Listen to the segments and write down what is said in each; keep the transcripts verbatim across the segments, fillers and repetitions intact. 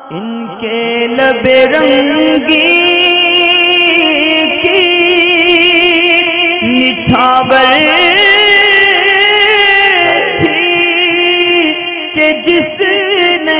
इनके लबे रंगी की निछावर थी कि जिसने।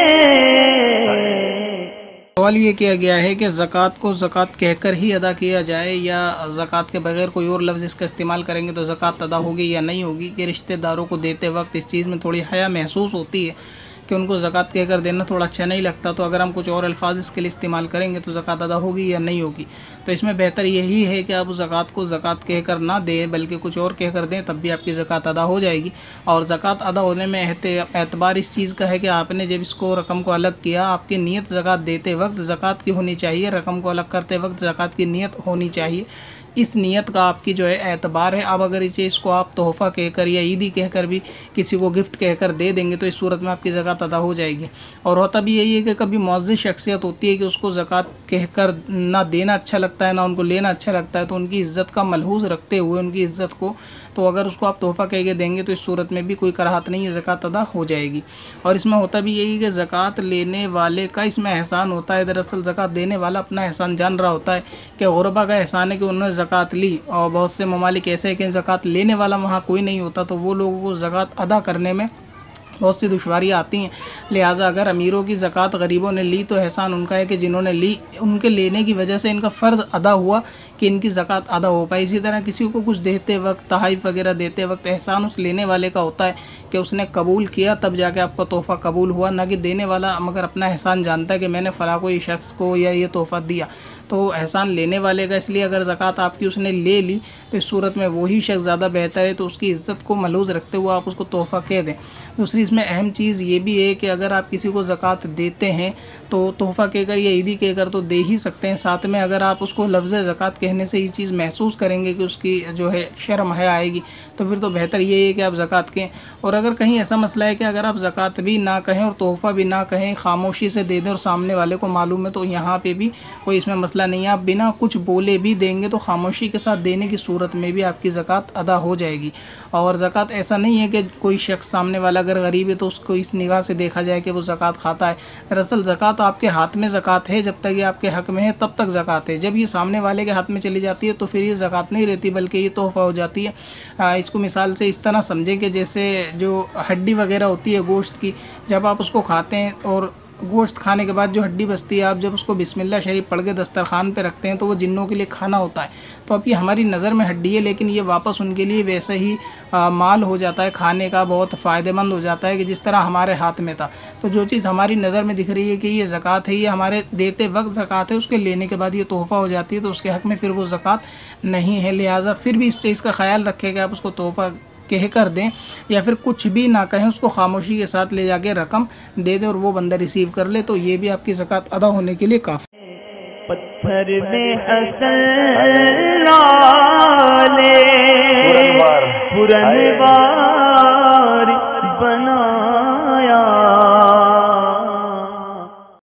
सवाल ये किया गया है कि ज़कात को ज़कात कहकर ही अदा किया जाए या ज़कात के बगैर कोई और लफ्ज़ इसका इस्तेमाल करेंगे तो ज़कात अदा होगी या नहीं होगी। कि रिश्तेदारों को देते वक्त इस चीज़ में थोड़ी हया महसूस होती है कि उनको ज़कात कहकर देना थोड़ा अच्छा नहीं लगता, तो अगर हम कुछ और अल्फाज इसके लिए इस्तेमाल करेंगे तो ज़कात अदा होगी या नहीं होगी। तो इसमें बेहतर यही है कि आप ज़कात को ज़कात कहकर ना दें बल्कि कुछ और कहकर दें, तब भी आपकी ज़कात अदा हो जाएगी। और ज़कात अदा होने में एतबार इस चीज़ का है कि आपने जब इसको रकम को अलग किया, आपकी नीयत ज़कात देते वक्त ज़कात की होनी चाहिए, रकम को अलग करते वक्त ज़कात की नीयत होनी चाहिए। इस नीयत का आपकी जो है एतबार है। अब अगर इस चीज़ को आप तोहफ़ा कहकर या ईदी कहकर भी किसी को गिफ्ट कहकर दे देंगे तो इस सूरत में आपकी ज़कात अदा हो जाएगी। और होता भी यही है कि कभी मुअज़्ज़ज़ शख्सियत होती है कि उसको ज़कात कहकर ना देना अच्छा लगता है ना उनको लेना अच्छा लगता है, तो उनकी इज़्ज़त का मलहूज़ रखते हुए उनकी इज़्ज़त को, तो अगर उसको आप तोहफ़ा कह के देंगे तो इस सूरत में भी कोई कराहत नहीं है, ज़कात अदा हो जाएगी। और इसमें होता भी यही कि ज़कात लेने वाले का इसमें एहसान होता है। दरअसल ज़कात देने वाला अपना एहसान जान रहा होता है कि गुरबा का एहसान है कि उन्होंने ज़कात ली, और बहुत से ममालिक ऐसे हैं कि ज़कात लेने वाला वहाँ कोई नहीं होता, तो वो लोगों को ज़कात अदा करने में बहुत सी दुश्वारियाँ आती हैं। लिहाजा अगर अमीरों की ज़कात गरीबों ने ली तो एहसान उनका है कि जिन्होंने ली उनके लेने की वजह से इनका फ़र्ज़ अदा हुआ कि इनकी ज़कात अदा हो पाए। इसी तरह किसी को कुछ देते वक्त, तहाइफ़ वगैरह देते वक्त एहसान उस लेने वाले का होता है कि उसने कबूल किया तब जाके आपका तोहफ़ा कबूल हुआ, ना कि देने वाला मगर अपना एहसान जानता है कि मैंने फ़लाँ कोई शख्स को या ये तोहफ़ा दिया, तो एहसान लेने वाले का। इसलिए अगर ज़कात आपकी उसने ले ली तो इस सूरत में वही शख्स ज़्यादा बेहतर है, तो उसकी इज़्ज़त को मलूज़ रखते हुए आप उसको तोहफ़ा कह दें। दूसरी इसमें अहम चीज़ ये भी है कि अगर आप किसी को ज़कात देते हैं तो तोहफ़ा कहकर या ईदी कहकर तो दे ही सकते हैं, साथ में अगर आप उसको लफ्ज़ ज़कात कहने से ये चीज़ महसूस करेंगे कि उसकी जो है शर्म हया आएगी, तो फिर तो बेहतर ये है कि आप ज़कात कहें। और अगर कहीं ऐसा मसला है कि अगर आप ज़कात भी ना कहें और तोहफ़ा भी ना कहें, खामोशी से दे दें और सामने वाले को मालूम है, तो यहाँ पे भी कोई इसमें मसला नहीं है। आप बिना कुछ बोले भी देंगे तो खामोशी के साथ देने की सूरत में भी आपकी ज़कात अदा हो जाएगी। और ज़कात ऐसा नहीं है कि कोई शख्स सामने वाला अगर गरीब है तो उसको इस निगाह से देखा जाए कि वो ज़कात खाता है। दरअसल ज़कात आपके हाथ में ज़कात है, जब तक ये आपके हक़ में है तब तक ज़कात है। जब ये सामने वाले के हाथ में चली जाती है तो फिर ये ज़कात नहीं रहती बल्कि ये तोहफ़ा हो जाती है। आ, इसको मिसाल से इस तरह समझें कि जैसे जो हड्डी वगैरह होती है गोश्त की, जब आप उसको खाते हैं और गोश्त खाने के बाद जो हड्डी बचती है, आप जब उसको बिस्मिल्लाह शरीफ पढ़ के दस्तरखान पे रखते हैं तो वो जिन्नों के लिए खाना होता है। तो अब ये हमारी नज़र में हड्डी है लेकिन ये वापस उनके लिए वैसे ही आ, माल हो जाता है, खाने का बहुत फ़ायदेमंद हो जाता है कि जिस तरह हमारे हाथ में था। तो जो चीज़ हमारी नज़र में दिख रही है कि ये ज़कात है, ये हमारे देते वक्त ज़कात है, उसके लेने के बाद ये तोहफ़ा हो जाती है, तो उसके हक़ में फिर वो ज़कात नहीं है। लिहाजा फिर भी इस चीज़ का ख्याल रखें कि आप उसको तोहफ़ा कह कर दें या फिर कुछ भी ना कहें, उसको खामोशी के साथ ले जाके रकम दे दें और वो बंदा रिसीव कर ले, तो ये भी आपकी ज़कात अदा होने के लिए काफ़ी। पत्थर में हसन लाले पुरनवार